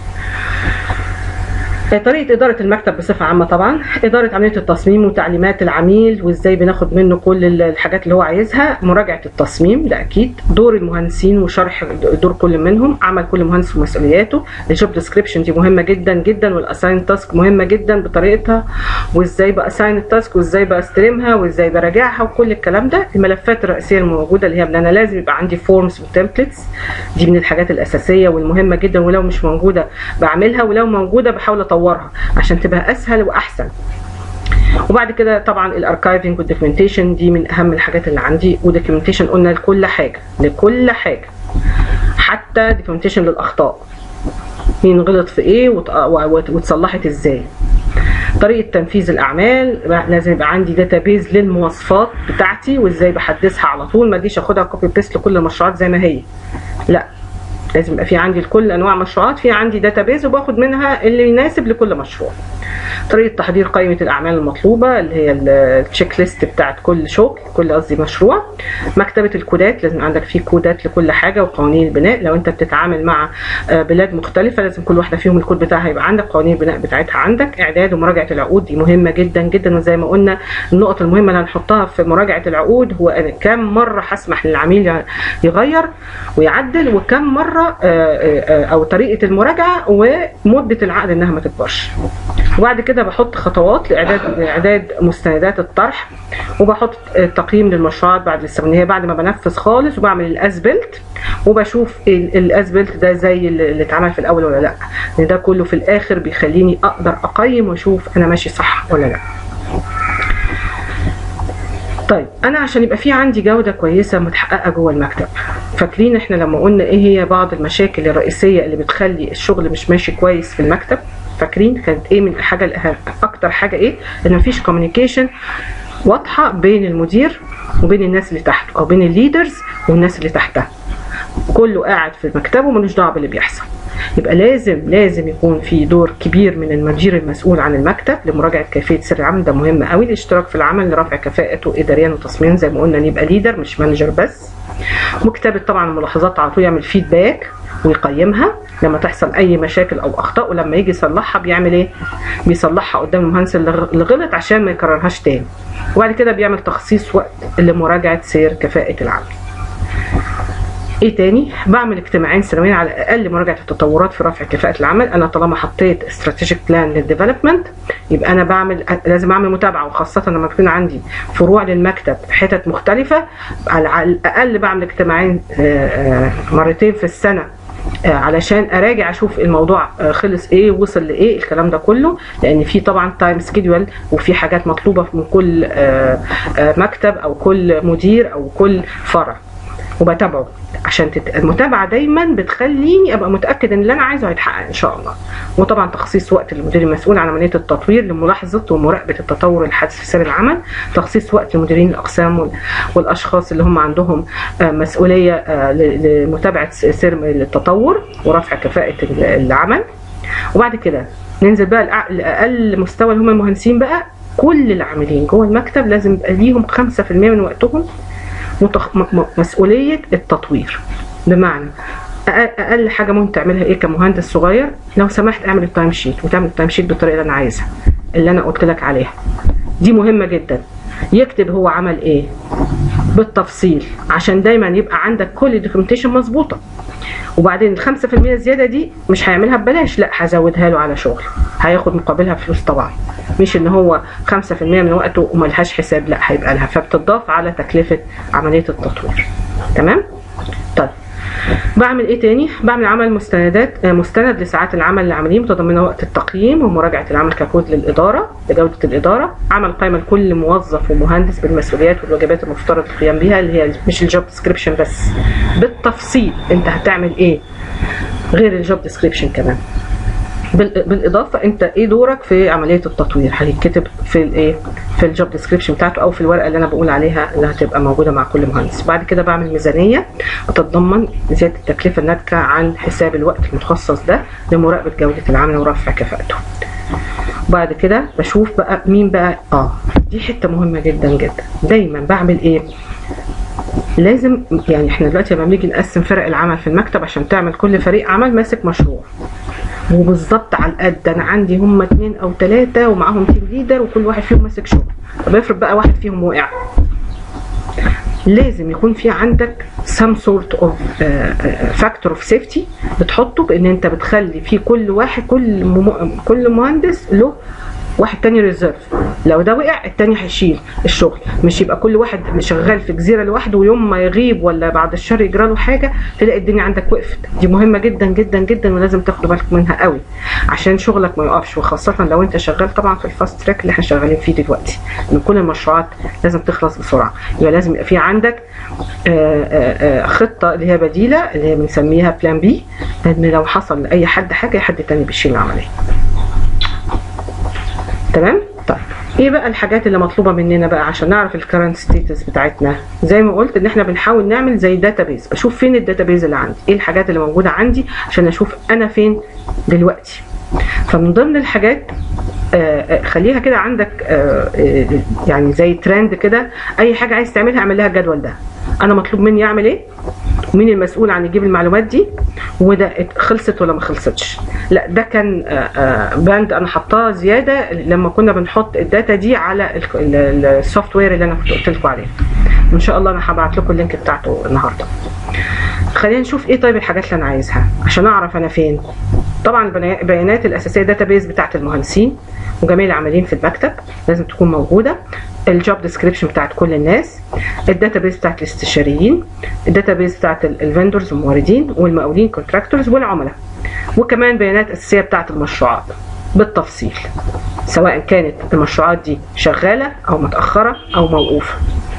S1: طريقة إدارة المكتب بصفة عامة، طبعا إدارة عملية التصميم وتعليمات العميل وإزاي بناخد منه كل الحاجات اللي هو عايزها، مراجعة التصميم ده أكيد، دور المهندسين وشرح دور كل منهم، عمل كل مهندس ومسؤولياته، الجوب ديسكريبشن دي مهمة جدا جدا، والأساين تاسك مهمة جدا بطريقتها، وإزاي بأساين التاسك وإزاي بستلمها وإزاي براجعها وكل الكلام ده. الملفات الرئيسية الموجودة اللي هي أنا لازم يبقى عندي فورمز وتمبلتس، دي من الحاجات الأساسية والمهمة جدا، ولو مش موجودة بعملها، ولو موجودة بحاول أطورها عشان تبقى اسهل واحسن. وبعد كده طبعا الاركايفنج والدوكيومنتيشن دي من اهم الحاجات اللي عندي، ودوكيومنتيشن قلنا لكل حاجه حتى دوكيومنتيشن للاخطاء، مين غلط في ايه واتصلحت ازاي. طريقه تنفيذ الاعمال، لازم يبقى عندي داتابيز للمواصفات بتاعتي وازاي بحدثها على طول، ما اجيش اخدها كوبي بيست لكل المشروعات زي ما هي، لا لازم يبقى في عندي لكل انواع مشروعات في عندي داتابيز وباخد منها اللي يناسب لكل مشروع. طريقه تحضير قائمه الاعمال المطلوبه اللي هي التشيك ليست بتاعت كل شغل، قصدي مشروع. مكتبه الكودات، لازم عندك فيه كودات لكل حاجه، وقوانين البناء لو انت بتتعامل مع بلاد مختلفه لازم كل واحده فيهم الكود بتاعها يبقى عندك، قوانين البناء بتاعتها عندك. اعداد ومراجعه العقود دي مهمه جدا جدا، وزي ما قلنا النقط المهمه اللي هنحطها في مراجعه العقود هو انا كم مره هسمح للعميل يغير ويعدل، وكم مره او طريقه المراجعه، ومده العقد انها ما تكبرش. وبعد كده بحط خطوات لاعداد مستندات الطرح، وبحط تقييم للمشروعات بعد الاستغناء بعد ما بنفذ خالص، وبعمل الاسبلت وبشوف الاسبلت ده زي اللي اتعمل في الاول ولا لا، لان ده كله في الاخر بيخليني اقدر اقيم واشوف انا ماشي صح ولا لا. طيب انا عشان يبقى في عندي جوده كويسه متحققه جوه المكتب، فاكرين احنا لما قلنا ايه هي بعض المشاكل الرئيسيه اللي بتخلي الشغل مش ماشي كويس في المكتب؟ فاكرين كانت ايه من الحاجه الاهم؟ اكتر حاجه ايه؟ ان مفيش كوميونيكيشن واضحه بين المدير وبين الناس اللي تحته، او بين الليدرز والناس اللي تحتها. كله قاعد في مكتبه وملوش دعوه باللي بيحصل. يبقى لازم يكون في دور كبير من المدير المسؤول عن المكتب لمراجعه كيفيه سير العمل. ده مهم قوي. الاشتراك في العمل لرفع كفاءته اداريا وتصميميا، زي ما قلنا يبقى ليدر مش مانجر بس. وكتابه طبعا ملاحظات على طول، يعمل فيدباك ويقيمها لما تحصل اي مشاكل او اخطاء، ولما يجي يصلحها بيعمل ايه؟ بيصلحها قدام المهندس اللي غلط عشان ما يكررهاش تاني. وبعد كده بيعمل تخصيص وقت لمراجعه سير كفاءه العمل. ايه تاني؟ بعمل اجتماعين سنويا على الاقل مراجعه التطورات في رفع كفاءه العمل. انا طالما حطيت استراتيجيك بلان للديفلوبمنت يبقى انا لازم اعمل متابعه، وخاصه لما يكون عندي فروع للمكتب في حتت مختلفه. على الاقل بعمل اجتماعين مرتين في السنه علشان اراجع اشوف الموضوع خلص ايه، وصل لايه، الكلام ده كله. لان في طبعا تايم سكيدول، وفي حاجات مطلوبه من كل مكتب او كل مدير او كل فرع، وبتابعه عشان المتابعه دايما بتخليني ابقى متاكد ان اللي انا عايزه هيتحقق ان شاء الله. وطبعا تخصيص وقت للمدير المسؤول عن عمليه التطوير لملاحظه ومراقبه التطور الحادث في سير العمل. تخصيص وقت لمديرين الاقسام والاشخاص اللي هم عندهم مسؤوليه لمتابعه سير التطور ورفع كفاءه العمل. وبعد كده ننزل بقى لاقل مستوى اللي هم المهندسين بقى. كل العاملين جوه المكتب لازم يبقى ليهم 5% من وقتهم مسؤولية التطوير. بمعنى اقل حاجة ممكن تعملها ايه كمهندس صغير؟ لو سمحت اعمل التايم شيت، وتعمل التايم شيت بالطريقة اللي انا عايزها، اللي انا قلت لك عليها. دي مهمة جدا. يكتب هو عمل ايه بالتفصيل عشان دايما يبقى عندك كل الدوكيومنتيشن مظبوطة. وبعدين ال5% الزيادة دي مش هيعملها ببلاش، لا هزودها له على شغل، هياخد مقابلها فلوس طبعا. مش ان هو 5% من وقته وملهاش حساب، لا هيبقى لها، فبتضاف على تكلفة عملية التطوير. تمام؟ طيب بعمل ايه تاني؟ بعمل عمل مستند لساعات العمل للعاملين متضمنه وقت التقييم ومراجعه العمل ككود للاداره لجوده الاداره. عمل قائمه لكل موظف ومهندس بالمسؤوليات والواجبات المفترض القيام بها، اللي هي مش الجوب ديسكريبشن بس، بالتفصيل انت هتعمل ايه غير الجوب ديسكريبشن كمان. بالاضافه انت ايه دورك في عمليه التطوير، هيتكتب في الايه، في الجوب ديسكريبشن بتاعته او في الورقه اللي انا بقول عليها اللي هتبقى موجوده مع كل مهندس. بعد كده بعمل ميزانيه وتتضمن زياده التكلفه الناتجه عن حساب الوقت المتخصص ده لمراقبه جوده العمل ورفع كفاءته. وبعد كده بشوف بقى مين بقى دي حته مهمه جدا جدا. دايما بعمل ايه؟ لازم يعني احنا دلوقتي لما بنيجي نقسم فرق العمل في المكتب عشان تعمل كل فريق عمل ماسك مشروع، وبالظبط على القد انا عندي هم 2 أو 3 ومعاهم تيم ليدر وكل واحد فيهم ماسك شغل. طب افرض بقى واحد فيهم وقع، لازم يكون في عندك some sort of factor of safety بتحطه، بان انت بتخلي في كل واحد كل مهندس له واحد تاني ريزيرف. لو ده وقع التاني هيشيل الشغل، مش يبقى كل واحد شغال في جزيره لوحده ويوم ما يغيب ولا بعد الشهر يجرى له حاجه تلاقي الدنيا عندك وقفت. دي مهمه جدا جدا جدا ولازم تاخدوا بالك منها قوي عشان شغلك ما يقفش، وخاصه لو انت شغال طبعا في الفاست تراك اللي احنا شغالين فيه دلوقتي، ان كل المشروعات لازم تخلص بسرعه. يبقى لازم يبقى في عندك خطه اللي هي بديله اللي هي بنسميها بلان بي، ان لو حصل لاي حد حاجه حد تاني بيشيل العمليه. تمام؟ طيب ايه بقى الحاجات اللي مطلوبه مننا بقى عشان نعرف الكرنت ستيتس بتاعتنا؟ زي ما قلت ان احنا بنحاول نعمل زي داتابيز، بشوف فين الداتابيز اللي عندي، ايه الحاجات اللي موجوده عندي عشان اشوف انا فين دلوقتي. فمن ضمن الحاجات خليها كده عندك يعني زي ترند كده، اي حاجه عايز تعملها اعمل لها الجدول ده. انا مطلوب مني اعمل ايه، ومين المسؤول عن يجيب المعلومات دي، وده خلصت ولا ما خلصتش. لا ده كان باند انا حطاه زياده لما كنا بنحط الداتا دي على السوفت وير اللي انا كنت قلت لكم عليه. ان شاء الله انا هبعت لكم اللينك بتاعته النهارده. خلينا نشوف ايه طيب الحاجات اللي انا عايزها عشان اعرف انا فين. طبعا البيانات الاساسيه داتابيز بتاعت المهندسين وجميع العاملين في المكتب لازم تكون موجوده، الجوب ديسكريبشن بتاعت كل الناس، الداتابيز بتاعت الاستشاريين، الداتابيز بتاعت الفندورز والموردين والمقاولين كونتراكتورز والعملاء، وكمان بيانات اساسيه بتاعت المشروعات بالتفصيل، سواء كانت المشروعات دي شغاله او متاخره او موقوفه.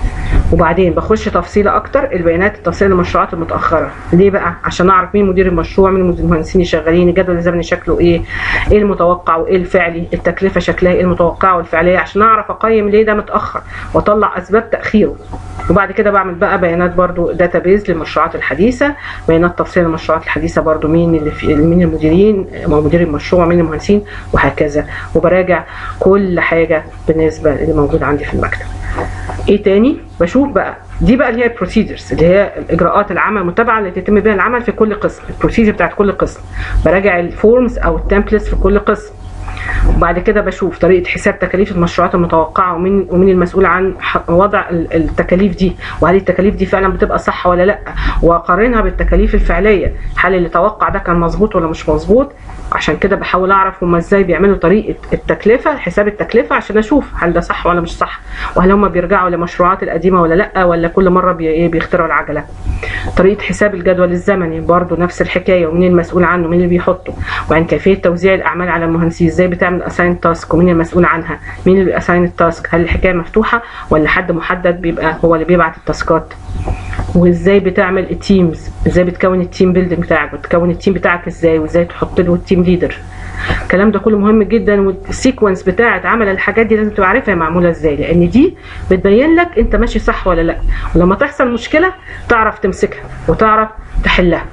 S1: وبعدين بخش تفصيله اكتر البيانات التفصيليه للمشروعات المتاخره. ليه بقى؟ عشان اعرف مين مدير المشروع، مين المهندسين اللي شغالين، الجدول الزمني شكله ايه المتوقع وايه الفعلي، التكلفه شكلها ايه المتوقعه والفعليه، عشان اعرف اقيم ليه ده متاخر واطلع اسباب تاخيره. وبعد كده بعمل بقى بيانات برضو داتابيز للمشروعات الحديثه، بيانات تفصيل للمشروعات الحديثه برضو مين المديرين، مدير المشروع، مين المهندسين، وهكذا. وبراجع كل حاجه بالنسبه اللي موجود عندي في المكتب. ايه تاني؟ بشوف بقى دي بقى اللي هي البروسيجرز، اللي هي الاجراءات العمل المتبعه اللي تتم بها العمل في كل قسم، البروسيجر بتاعت كل قسم. براجع الفورمز او التمبلتس في كل قسم. وبعد كده بشوف طريقه حساب تكاليف المشروعات المتوقعه ومين المسؤول عن وضع التكاليف دي، وهل التكاليف دي فعلا بتبقى صح ولا لا، واقارنها بالتكاليف الفعليه، هل اللي توقع ده كان مظبوط ولا مش مظبوط. عشان كده بحاول اعرف هم ازاي بيعملوا طريقه التكلفه، حساب التكلفه، عشان اشوف هل ده صح ولا مش صح، وهل هم بيرجعوا للمشروعات القديمه ولا لا، ولا كل مره بيخترعوا العجله. طريقه حساب الجدول الزمني برضو نفس الحكايه، ومين المسؤول عنه، مين اللي بيحطه، وعن كيفيه توزيع الاعمال على المهندسين، ازاي بتعمل اساين تاسك ومين المسؤول عنها، مين اللي بيأساين التاسك، هل الحكايه مفتوحه ولا حد محدد بيبقى هو اللي بيبعت التاسكات، وازاي بتعمل التيمز، ازاي بتكون التيم بيلدينج بتاعك، بتكون التيم بتاعك ازاي، وازاي تحط له التيم ليدر. الكلام ده كله مهم جدا، والسيكونس بتاعه عمل الحاجات دي لازم تبقى عارفها هي معموله ازاي، لان دي بتبين لك انت ماشي صح ولا لا، ولما تحصل مشكله تعرف تمسكها وتعرف تحلها.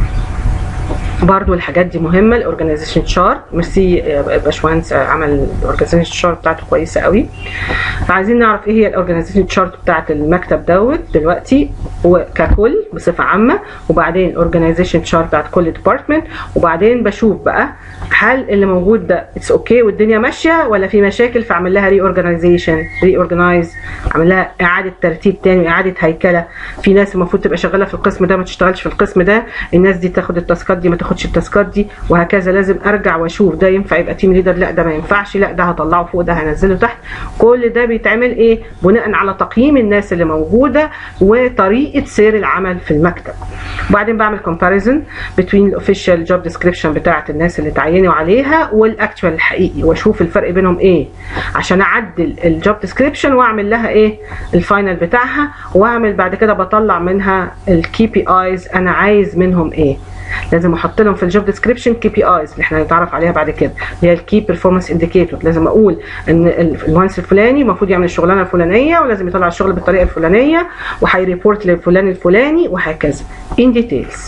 S1: برضو الحاجات دي مهمه. الاورجانيزيشن شارت، ميرسي باشمهندس عمل الاورجانيزيشن شارت بتاعته كويسه قوي. فعايزين نعرف ايه هي الاورجانيزيشن شارت بتاعه المكتب دوت دلوقتي وككل بصفه عامه، وبعدين الاورجانيزيشن شارت بتاعه كل ديبارتمنت، وبعدين بشوف بقى هل اللي موجود ده اتس اوكي والدنيا ماشيه، ولا في مشاكل فاعمل لها ري اورجنايز، اعمل لها اعاده ترتيب تاني واعاده هيكله. في ناس المفروض تبقى شغاله في القسم ده ما تشتغلش في القسم ده، الناس دي تاخد التاسكات دي ما تاخدش التاسكات دي، وهكذا. لازم ارجع واشوف ده ينفع يبقى تيم ليدر، لا ده ما ينفعش، لا ده هطلعه فوق، ده هنزله تحت. كل ده بيتعمل ايه؟ بناء على تقييم الناس اللي موجوده وطريقه سير العمل في المكتب. وبعدين بعمل كومباريزن بين الاوفيشال جوب ديسكريبشن بتاعه الناس اللي تعينوا عليها والاكتوال الحقيقي، واشوف الفرق بينهم ايه عشان اعدل الجوب ديسكريبشن واعمل لها ايه الفاينل بتاعها، واعمل بعد كده بطلع منها الكي بي ايز انا عايز منهم ايه. لازم احط لهم في الجوب ديسكريبشن كي بي ايز اللي احنا هنتعرف عليها بعد كده، اللي هي الكي بيرفورمانس انديكيتور. لازم اقول ان المهندس الفلاني المفروض يعمل الشغلانه الفلانيه، ولازم يطلع الشغل بالطريقه الفلانيه، وهيريبورت للفلان الفلاني، وهكذا ان ديتيلز.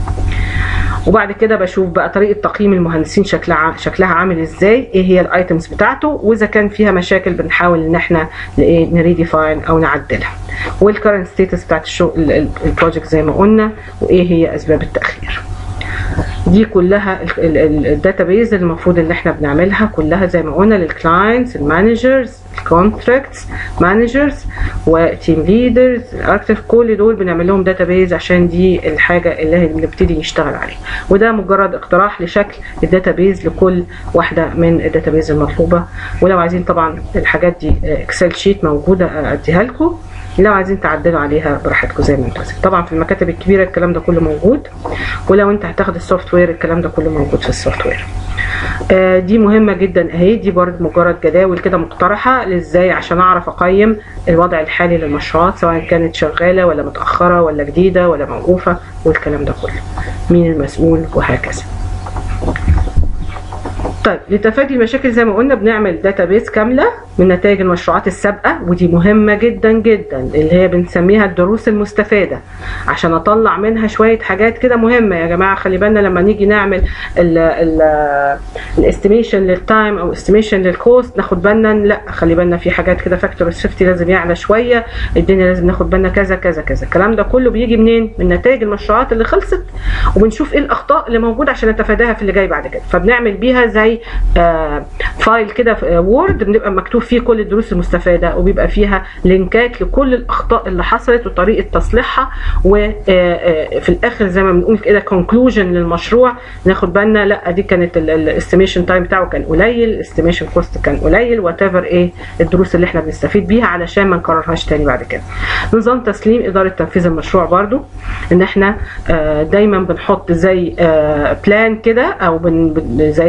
S1: وبعد كده بشوف بقى طريقه تقييم المهندسين شكلها عامل ازاي، ايه هي الايتمز بتاعته، واذا كان فيها مشاكل بنحاول ان احنا نريديفاين او نعدلها، والكرنت ستيتس بتاعت الشغل البروجكت زي ما قلنا، وايه هي اسباب التاخير. دي كلها الداتابيز اللي المفروض ان احنا بنعملها كلها زي ما قلنا للكلاينتس، المانجرز، الكونتراكتس مانجرز، وتيم ليدرز، الاركتيف، كل دول بنعمل لهم داتابيز عشان دي الحاجه اللي بنبتدي نشتغل عليها. وده مجرد اقتراح لشكل الداتابيز لكل واحده من الداتابيز المطلوبه. ولو عايزين طبعا الحاجات دي اكسل شيت موجوده اديها لكم، لو عايزين تعدلوا عليها براحتكم زي ما انتوا عايزين. طبعا في المكاتب الكبيره الكلام ده كله موجود، ولو انت هتاخد السوفت وير الكلام ده كله موجود في السوفت وير. دي مهمه جدا اهي، دي برضه مجرد جداول كده مقترحه لازاي عشان اعرف اقيم الوضع الحالي للمشروعات، سواء كانت شغاله ولا متاخره ولا جديده ولا موقوفه، والكلام ده كله مين المسؤول وهكذا. طيب لتفادي المشاكل زي ما قلنا بنعمل داتابيس كامله من نتائج المشروعات السابقه، ودي مهمه جدا جدا اللي هي بنسميها الدروس المستفاده، عشان اطلع منها شويه حاجات كده مهمه. يا جماعه خلي بالنا لما نيجي نعمل الاستيميشن للتايم او استيميشن للكوست، ناخد بالنا لا خلي بالنا في حاجات كده فاكتور سيفتي لازم يعلى شويه، الدنيا لازم ناخد بالنا كذا كذا كذا. الكلام ده كله بيجي منين؟ من نتائج المشروعات اللي خلصت، وبنشوف ايه الاخطاء اللي موجوده عشان نتفاداها في اللي جاي بعد كده. فبنعمل بيها زي فايل كده في وورد بنبقى مكتوب فيه كل الدروس المستفاده، وبيبقى فيها لينكات لكل الاخطاء اللي حصلت وطريقه تصليحها، وفي الاخر زي ما بنقول كده كونكلوجن للمشروع، ناخد بالنا لا دي كانت الاستيميشن تايم بتاعه كان قليل، الاستيميشن كوست كان قليل، وات ايفر ايه الدروس اللي احنا بنستفيد بيها علشان ما نكررهاش تاني بعد كده. نظام تسليم اداره تنفيذ المشروع برضو، ان احنا دايما بنحط زي بلان كده او زي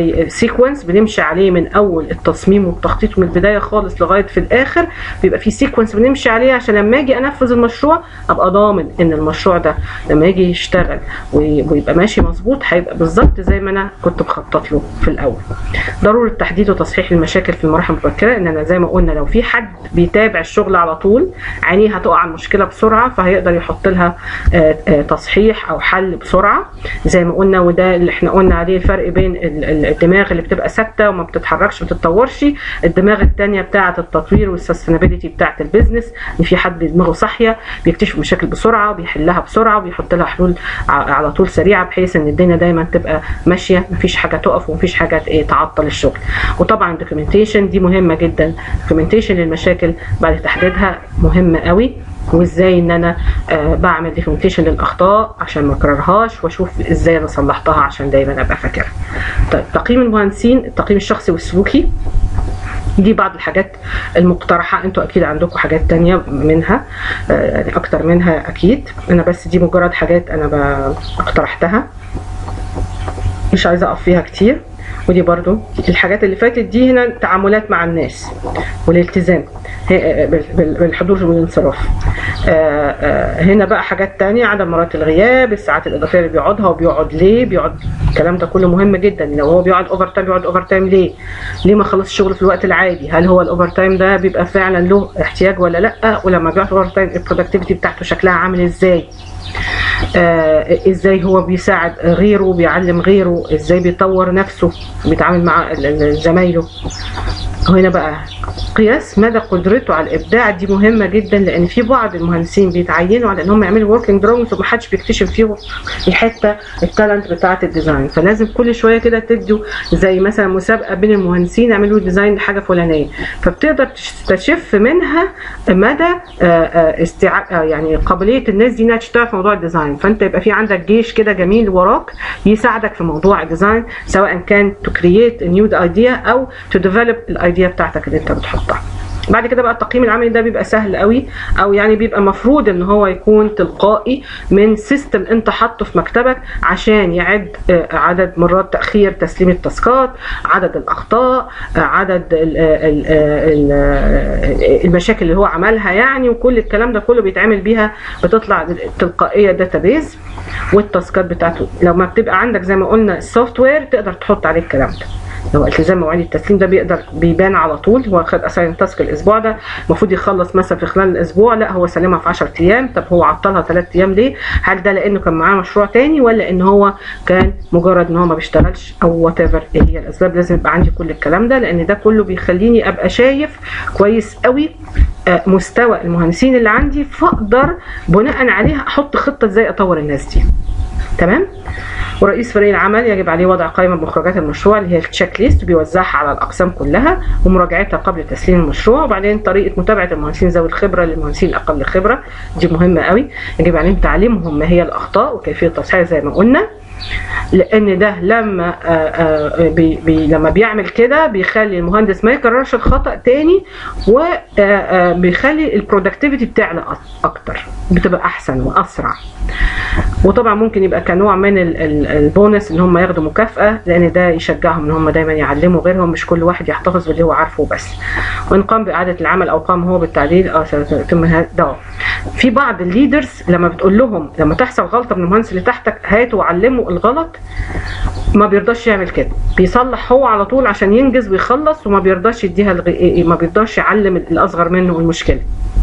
S1: سيكونس بنمشي عليه من اول التصميم والتخطيط من البدايه خالص لغايه في الاخر، بيبقى في سيكونس بنمشي عليه عشان لما اجي انفذ المشروع ابقى ضامن ان المشروع ده لما يجي يشتغل ويبقى ماشي مظبوط هيبقى بالظبط زي ما انا كنت مخطط له في الاول. ضروره تحديد وتصحيح المشاكل في المراحل المبكره، ان انا زي ما قلنا لو في حد بيتابع الشغل على طول عينيه هتقع على المشكله بسرعه، فهيقدر يحط لها تصحيح او حل بسرعه زي ما قلنا. وده اللي احنا قلنا عليه الفرق بين الدماغ اللي بتبقى ثابته وما بتتحركش ما بتتطورش، الدماغ الثانيه بتاعه التطوير والسستينابيلتي بتاعه البيزنس، ان في حد دماغه صاحيه بيكتشف مشاكل بسرعه وبيحلها بسرعه وبيحط لها حلول على طول سريعه، بحيث ان الدنيا دايما تبقى ماشيه مفيش حاجه تقف ومفيش حاجه تعطل الشغل. وطبعا الدوكيومنتيشن دي مهمه جدا، دوكيومنتيشن للمشاكل بعد تحديدها مهمه قوي، وازاي ان انا بعمل دوكيومنتيشن للاخطاء عشان ما اكررهاش، واشوف ازاي انا صلحتها عشان دايما ابقى فاكرها. طيب تقييم المهندسين، التقييم الشخصي والسلوكي، دي بعض الحاجات المقترحه، انتوا اكيد عندكم حاجات تانية منها يعني اكتر منها اكيد، انا بس دي مجرد حاجات انا اقترحتها مش عايزه اقف فيها كتير. ودي برضو الحاجات اللي فاتت دي هنا تعاملات مع الناس والالتزام بالحضور والانصراف. هنا بقى حاجات تانية، عدم مرات الغياب، الساعات الاضافيه اللي بيقعدها وبيقعد ليه، بيقعد الكلام ده كله مهم جدا. لو هو بيقعد اوفر تايم بيقعد اوفر تايم ليه ما خلص الشغل في الوقت العادي؟ هل هو الاوفر تايم ده بيبقى فعلا له احتياج ولا لا؟ ولما بيقعد اوفر تايم البرودكتيفيتي بتاعته شكلها عامل ازاي؟ ازاي هو بيساعد غيره، بيعلم غيره، ازاي بيطور نفسه، بيتعامل مع زمايله. هنا بقى قياس مدى قدرته على الابداع، دي مهمه جدا، لان في بعض المهندسين بيتعينوا على ان هم يعملوا وركينج دراونز ومحدش بيكتشف فيهم الحته التالنت بتاعه الديزاين، فلازم كل شويه كده تدوا زي مثلا مسابقه بين المهندسين يعملوا ديزاين لحاجه فلانيه، فبتقدر تستشف منها مدى يعني قابليه الناس دي انها تشتغل في موضوع الديزاين. فانت يبقى في عندك جيش كده جميل وراك يساعدك في موضوع الديزاين، سواء كان تو كرييت نيو ايديا او تو ديفلوب الايديا بتاعتك اللي انت بتحطها. بعد كده بقى التقييم العملي ده بيبقى سهل قوي، او يعني بيبقى مفروض ان هو يكون تلقائي من سيستم انت حاطه في مكتبك عشان يعد عدد مرات تاخير تسليم التاسكات، عدد الاخطاء، عدد المشاكل اللي هو عملها يعني، وكل الكلام ده كله بيتعمل بيها، بتطلع تلقائيه داتابيز والتاسكات بتاعته. لو ما بتبقى عندك زي ما قلنا السوفت وير تقدر تحط عليه الكلام ده. لو التزام مواعيد التسليم ده بيبان على طول، هو خد اساين تاسك الاسبوع ده المفروض يخلص مثلا في خلال الاسبوع، لا هو سلمها في 10 ايام. طب هو عطلها 3 ايام ليه؟ هل ده لانه كان معاه مشروع تاني، ولا ان هو كان مجرد ان هو ما بيشتغلش، او وات ايفر ايه هي الاسباب؟ لازم يبقى عندي كل الكلام ده، لان ده كله بيخليني ابقى شايف كويس قوي مستوى المهندسين اللي عندي، فاقدر بناء عليها احط خطه ازاي اطور الناس دي. تمام. ورئيس فريق العمل يجب عليه وضع قائمه بمخرجات المشروع اللي هي التشيك ليست، بيوزعها على الاقسام كلها ومراجعتها قبل تسليم المشروع. وبعدين طريقه متابعه المهندسين ذوي الخبره للمهندسين الاقل خبره، دي مهمه قوي، يجب عليهم تعليمهم ما هي الاخطاء وكيفيه تصحيحها زي ما قلنا، لان ده لما لما بيعمل كده بيخلي المهندس ما يكررش الخطأ تاني، وبيخلي البرودكتيفيتي بتعلى اكتر، بتبقى احسن واسرع. وطبعا ممكن يبقى كنوع من البونس ان هم ياخدوا مكافأة، لان ده يشجعهم ان هم دايما يعلموا غيرهم، مش كل واحد يحتفظ باللي هو عارفه بس. وان قام بإعادة العمل او قام هو بالتعديل سيتم ده. في بعض الليدرز لما بتقول لهم لما تحصل غلطة من المهندس اللي تحتك هاتوا وعلموا الغلط، ما بيرضاش يعمل كده، بيصلح هو على طول عشان ينجز ويخلص، وما بيرضاش يديها ما بيرضاش يعلم الاصغر منه المشكلة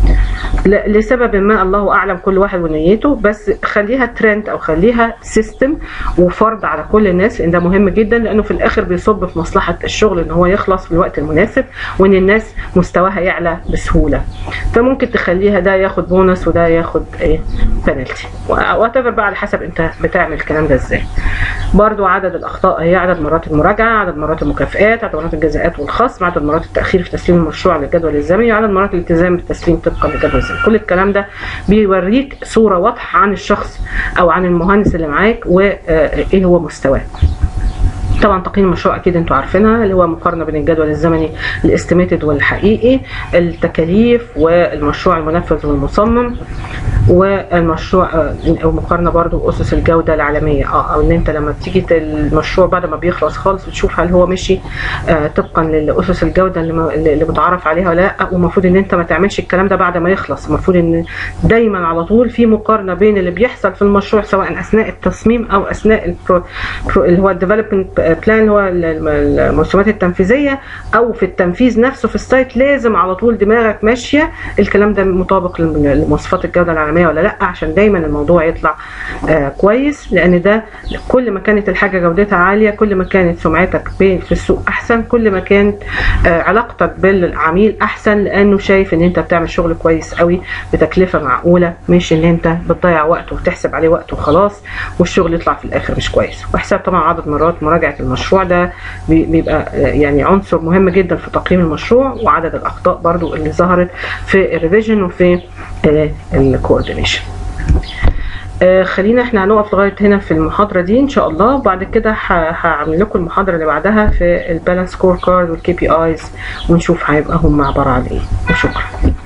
S1: لسبب ما الله اعلم، كل واحد ونيته، بس خليها ترند او خليها سيستم وفرض على كل الناس، لان ده مهم جدا، لانه في الاخر بيصب في مصلحه الشغل ان هو يخلص في الوقت المناسب، وان الناس مستواها يعلى بسهوله. فممكن تخليها ده ياخد بونص وده ياخد بنالتي، واتفر بقى على حسب انت بتعمل الكلام ده ازاي. برضو عدد الاخطاء هي عدد مرات المراجعه، عدد مرات المكافئات، عدد مرات الجزاءات والخصم، عدد مرات التاخير في تسليم المشروع للجدول الزمني، وعدد مرات الالتزام بالتسليم طبقا للجدول الزمني. كل الكلام ده بيوريك صوره واضحه عن الشخص او عن المهندس اللي معاك وايه هو مستواه. طبعا تقييم المشروع اكيد انتوا عارفينها، اللي هو مقارنه بين الجدول الزمني الاستيميتد والحقيقي، التكاليف والمشروع المنفذ والمصمم، والمشروع او مقارنه برضو اسس الجوده العالميه، او ان انت لما تيجي المشروع بعد ما بيخلص خالص بتشوف هل هو مشي طبقا لاسس الجوده اللي متعارف عليها ولا لا. ومفروض ان انت ما تعملش الكلام ده بعد ما يخلص، المفروض ان دايما على طول في مقارنه بين اللي بيحصل في المشروع سواء اثناء التصميم او اثناء اللي هو الديفلوبينج بلان اللي هو المرسومات التنفيذيه، او في التنفيذ نفسه في السايت. لازم على طول دماغك ماشيه الكلام ده مطابق لمواصفات الجوده العالميه ولا لا، عشان دايما الموضوع يطلع كويس. لان ده كل ما كانت الحاجه جودتها عاليه كل ما كانت سمعتك في السوق احسن، كل ما كانت علاقتك بالعميل احسن، لانه شايف ان انت بتعمل شغل كويس قوي بتكلفه معقوله، مش ان انت بتضيع وقت وتحسب عليه وقت وخلاص والشغل يطلع في الاخر مش كويس. وحساب طبعا عدد مرات مراجعه المشروع ده بيبقى يعني عنصر مهم جدا في تقييم المشروع، وعدد الاخطاء برضو اللي ظهرت في الريفيجن وفي الكوردينيشن. خلينا احنا هنقف لغايه هنا في المحاضره دي ان شاء الله. بعد كده هعمل لكم المحاضره اللي بعدها في البالانس سكور كارد والكي بي ايز، ونشوف هيبقى هم عباره عن ايه. وشكرا.